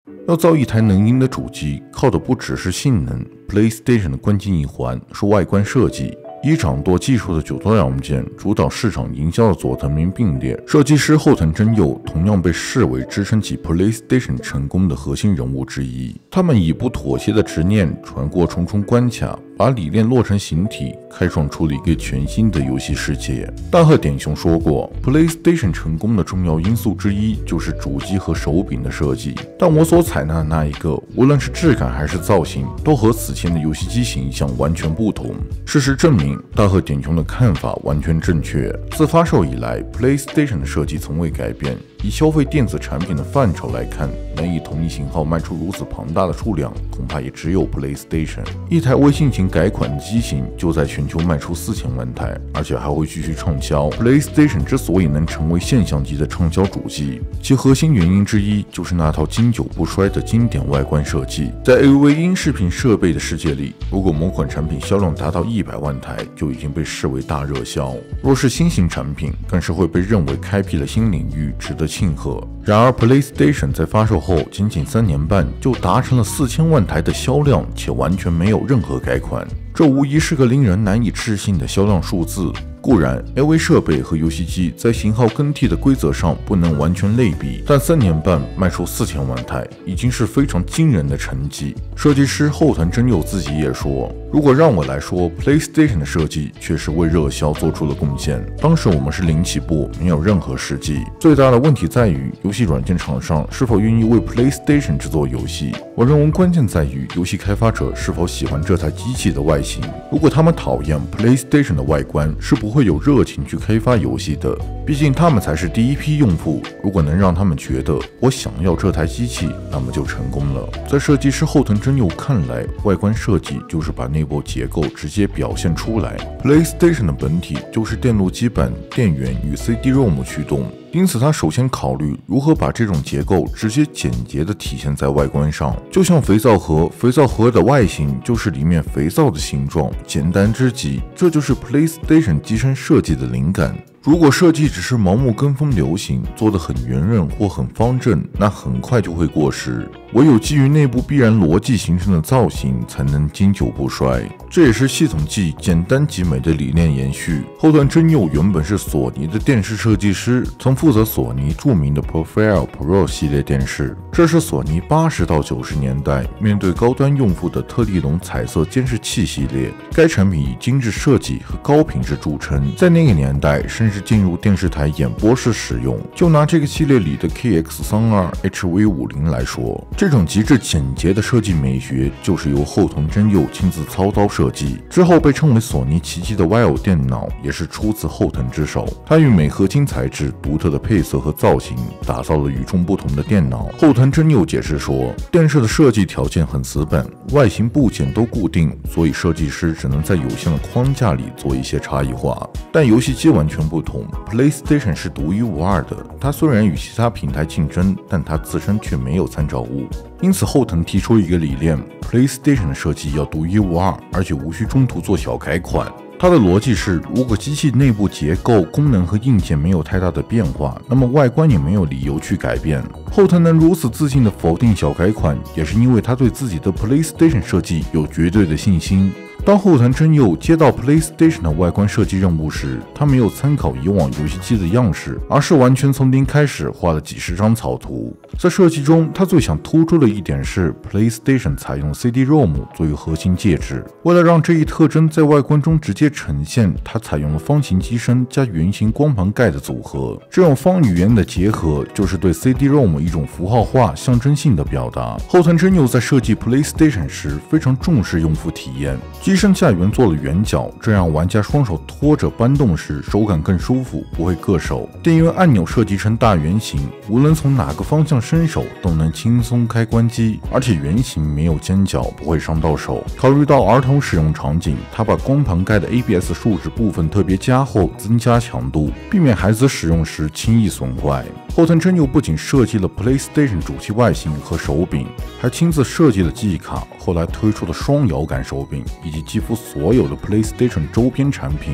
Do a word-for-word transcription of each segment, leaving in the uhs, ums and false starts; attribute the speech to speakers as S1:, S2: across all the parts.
S1: 要造一台能赢的主机，靠的不只是性能 ，PlayStation 的关键一环是外观设计。以掌舵技术的九座软件主导市场营销的佐藤明并列，设计师后藤真佑同样被视为支撑起 PlayStation 成功的核心人物之一。他们以不妥协的执念穿过重重关卡，把理念落成形体，开创出了一个全新的游戏世界。大贺典雄说过 ，PlayStation 成功的重要因素之一就是主机和手柄的设计，但我所采纳的那一个，无论是质感还是造型，都和此前的游戏机形象完全不同。事实证明，大贺典雄的看法完全正确。自发售以来 ，PlayStation 的设计从未改变。以消费电子产品的范畴来看，能以同一型号卖出如此庞大的数量，恐怕也只有 PlayStation。一台微性型改款的机型就在全球卖出四千万台，而且还会继续畅销。PlayStation 之所以能成为现象级的畅销主机，其核心原因之一就是那套经久不衰的经典外观设计。在 A V 音视频设备的世界里，如果某款产品销量达到一百万台，就已经被视为大热销；若是新型产品，更是会被认为开辟了新领域，值得庆贺。然而 PlayStation 在发售后仅仅三年半就达成了四千万台的销量，且完全没有任何改款，这无疑是个令人难以置信的销量数字。固然 A V 设备和游戏机在型号更替的规则上不能完全类比，但三年半卖出四千万台已经是非常惊人的成绩。设计师后藤真佑自己也说，如果让我来说 PlayStation 的设计确实为热销做出了贡献。当时我们是零起步，没有任何实际，最大的问题在于游戏软件厂商是否愿意为 PlayStation 制作游戏。我认为关键在于游戏开发者是否喜欢这台机器的外形。如果他们讨厌 PlayStation 的外观，是不会有热情去开发游戏的，毕竟他们才是第一批用户。如果能让他们觉得我想要这台机器，那么就成功了。在设计师后藤真佑看来，外观设计就是把内部结构直接表现出来。PlayStation 的本体就是电路基板、电源与 C D ROM 驱动，因此他首先考虑如何把这种结构直接简洁地体现在外观上，就像肥皂盒，肥皂盒的外形就是里面肥皂的形状，简单之极。这就是 PlayStation 机身设计的灵感。如果设计只是盲目跟风流行，做得很圆润或很方正，那很快就会过时。唯有基于内部必然逻辑形成的造型，才能经久不衰。这也是系统机简单极美的理念延续。后藤真佑原本是索尼的电视设计师，曾负责索尼著名的 Profile Pro 系列电视。这是索尼八十到九十年代面对高端用户的特立龙彩色监视器系列。该产品以精致设计和高品质著称，在那个年代甚至进入电视台演播室使用。就拿这个系列里的 K X 三十二 H V 五十 来说，这种极致简洁的设计美学就是由后藤真佑亲自操刀设计。之后被称为索尼奇迹的 Y O 电脑也是出自后藤之手。他用镁合金材质、独特的配色和造型，打造了与众不同的电脑。后藤真佑解释说，电视的设计条件很死板，外形部件都固定，所以设计师只能在有限的框架里做一些差异化。但游戏机完全不同， PlayStation 是独一无二的。它虽然与其他平台竞争，但它自身却没有参照物。因此后藤提出一个理念， PlayStation 的设计要独一无二，而且无需中途做小改款。它的逻辑是，如果机器内部结构、功能和硬件没有太大的变化，那么外观也没有理由去改变。后藤能如此自信地否定小改款，也是因为他对自己的 PlayStation 设计有绝对的信心。当后藤真佑接到 PlayStation 的外观设计任务时，他没有参考以往游戏机的样式，而是完全从零开始画了几十张草图。在设计中，他最想突出的一点是 PlayStation 采用 C D ROM 作为核心介质。为了让这一特征在外观中直接呈现，他采用了方形机身加圆形光盘盖的组合。这种方与圆的结合，就是对 C D ROM 一种符号化、象征性的表达。后藤真佑在设计 PlayStation 时非常重视用户体验，机身下缘做了圆角，这让玩家双手拖着搬动时手感更舒服，不会硌手。电源按钮设计成大圆形，无论从哪个方向伸手都能轻松开关机，而且圆形没有尖角，不会伤到手。考虑到儿童使用场景，他把光盘盖的 A B S 树脂部分特别加厚，增加强度，避免孩子使用时轻易损坏。后藤真佑不仅设计了 PlayStation 主机外形和手柄，还亲自设计了记忆卡，后来推出的双摇杆手柄，以及几乎所有的 PlayStation 周边产品。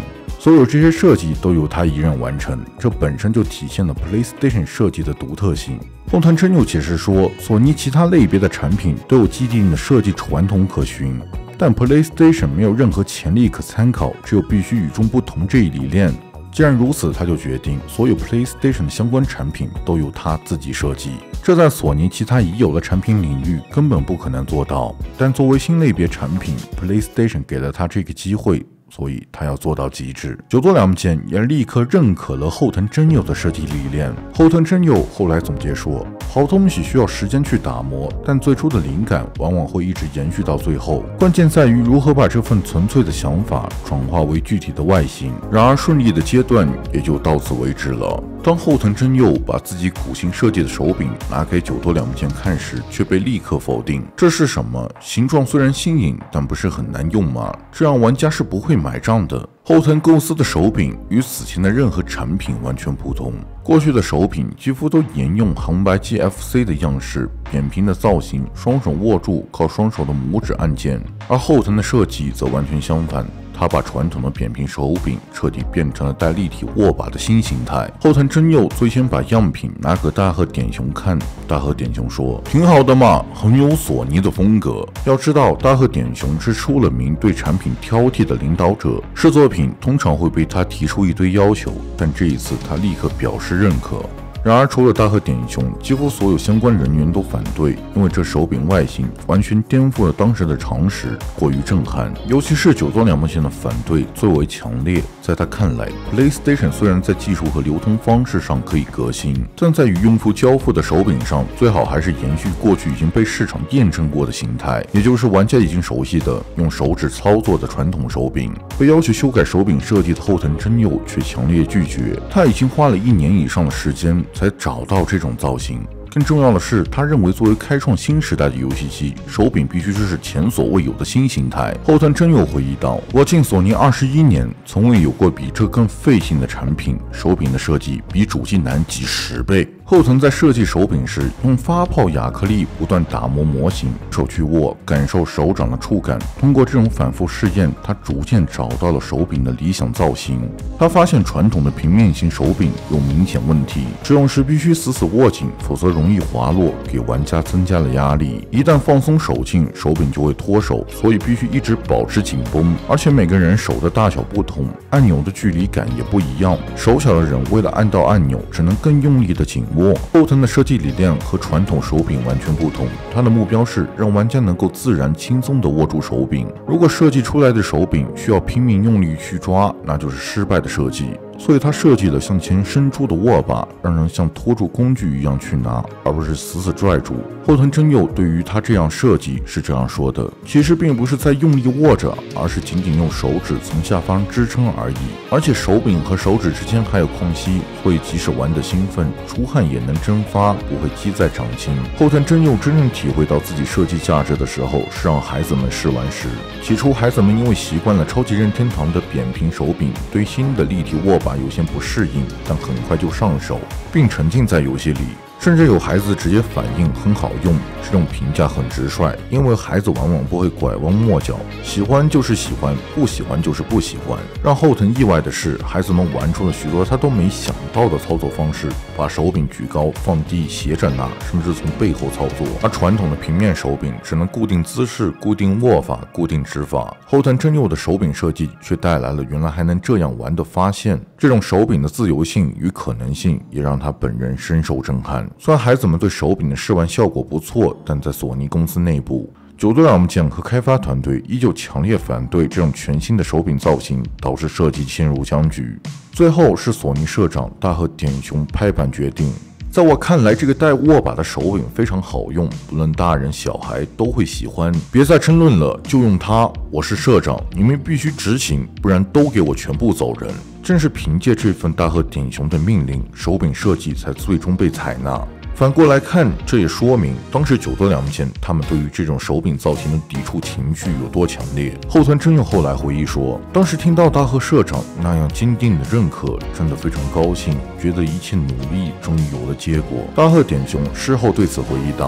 S1: 所有这些设计都由他一人完成，这本身就体现了 PlayStation 设计的独特性。后藤真佑解释说，索尼其他类别的产品都有既定的设计传统可循，但 PlayStation 没有任何潜力可参考，只有必须与众不同这一理念。既然如此，他就决定所有 PlayStation 的相关产品都由他自己设计。这在索尼其他已有的产品领域根本不可能做到，但作为新类别产品 ，PlayStation 给了他这个机会。所以他要做到极致。久多良健也立刻认可了后藤真佑的设计理念。后藤真佑后来总结说，好东西需要时间去打磨，但最初的灵感往往会一直延续到最后，关键在于如何把这份纯粹的想法转化为具体的外形。然而顺利的阶段也就到此为止了。当后藤真佑把自己苦心设计的手柄拿给久多良健看时，却被立刻否定。这是什么？形状虽然新颖，但不是很难用吗？这样玩家是不会买账的。后藤构思的手柄与此前的任何产品完全不同。过去的手柄几乎都沿用红白机 F C 的样式，扁平的造型，双手握住靠双手的拇指按键。而后藤的设计则完全相反。他把传统的扁平手柄彻底变成了带立体握把的新形态。后藤真佑最先把样品拿给大和典雄看，大和典雄说：“挺好的嘛，很有索尼的风格。”要知道，大和典雄是出了名对产品挑剔的领导者，试作品通常会被他提出一堆要求，但这一次他立刻表示认可。然而，除了大和典雄，几乎所有相关人员都反对，因为这手柄外形完全颠覆了当时的常识，过于震撼。尤其是久多良健的反对最为强烈。在他看来 ，PlayStation 虽然在技术和流通方式上可以革新，但在与用户交付的手柄上，最好还是延续过去已经被市场验证过的形态，也就是玩家已经熟悉的用手指操作的传统手柄。被要求修改手柄设计的后藤真佑却强烈拒绝，他已经花了一年以上的时间才找到这种造型。更重要的是，他认为作为开创新时代的游戏机，手柄必须是前所未有的新形态。后藤真佑回忆道：“我进索尼二十一年，从未有过比这更费劲的产品，手柄的设计比主机难几十倍。”后藤在设计手柄时，用发泡亚克力不断打磨模型，手去握，感受手掌的触感。通过这种反复试验，他逐渐找到了手柄的理想造型。他发现传统的平面型手柄有明显问题，使用时必须死死握紧，否则容易滑落，给玩家增加了压力。一旦放松手劲，手柄就会脱手，所以必须一直保持紧绷。而且每个人手的大小不同，按钮的距离感也不一样。手小的人为了按到按钮，只能更用力的紧握。后藤的设计理念和传统手柄完全不同，他的目标是让玩家能够自然轻松地握住手柄。如果设计出来的手柄需要拼命用力去抓，那就是失败的设计。所以他设计了向前伸出的握把，让人像拖住工具一样去拿，而不是死死拽住。后藤真佑对于他这样设计是这样说的：其实并不是在用力握着，而是仅仅用手指从下方支撑而已。而且手柄和手指之间还有空隙，所以即使玩得兴奋，出汗也能蒸发，不会积在掌心。后藤真佑真正体会到自己设计价值的时候，是让孩子们试玩时。起初孩子们因为习惯了超级任天堂的扁平手柄，对新的立体握把有些不适应，但很快就上手，并沉浸在游戏里。甚至有孩子直接反映很好用，这种评价很直率，因为孩子往往不会拐弯抹角，喜欢就是喜欢，不喜欢就是不喜欢。让后藤意外的是，孩子们玩出了许多他都没想到的操作方式，把手柄举高、放低、斜着拿，甚至从背后操作。而传统的平面手柄只能固定姿势、固定握法、固定指法，后藤真佑的手柄设计却带来了原来还能这样玩的发现。这种手柄的自由性与可能性也让他本人深受震撼。虽然孩子们对手柄的试玩效果不错，但在索尼公司内部，久多良健和开发团队依旧强烈反对这种全新的手柄造型，导致设计陷入僵局。最后是索尼社长大和典雄拍板决定，在我看来，这个带握把的手柄非常好用，不论大人小孩都会喜欢。别再争论了，就用它。我是社长，你们必须执行，不然都给我全部走人。正是凭借这份大和典雄的命令，手柄设计才最终被采纳。反过来看，这也说明当时久多良健他们对于这种手柄造型的抵触情绪有多强烈。后藤真佑后来回忆说，当时听到大和社长那样坚定的认可，真的非常高兴，觉得一切努力终于有了结果。大和典雄事后对此回忆道，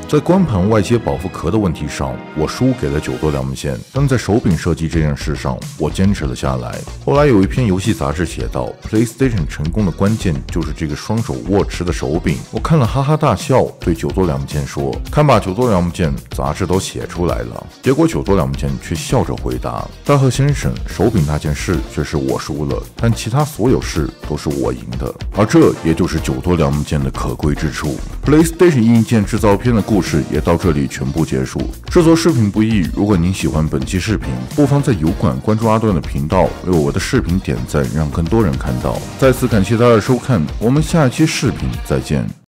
S1: 在光盘外接保护壳的问题上，我输给了九多良木剑，但在手柄设计这件事上，我坚持了下来。后来有一篇游戏杂志写道 ，PlayStation 成功的关键就是这个双手握持的手柄。我看了哈哈大笑，对九多良木剑说：“看吧，九多良木剑，杂志都写出来了。”结果九多良木剑却笑着回答：“大贺先生，手柄那件事却是我输了，但其他所有事都是我赢的。”而这也就是九多良木剑的可贵之处。PlayStation 硬件制造篇的故事也到这里全部结束。制作视频不易，如果您喜欢本期视频，不妨在油管关注阿段的频道，为我的视频点赞，让更多人看到。再次感谢大家的收看，我们下一期视频再见。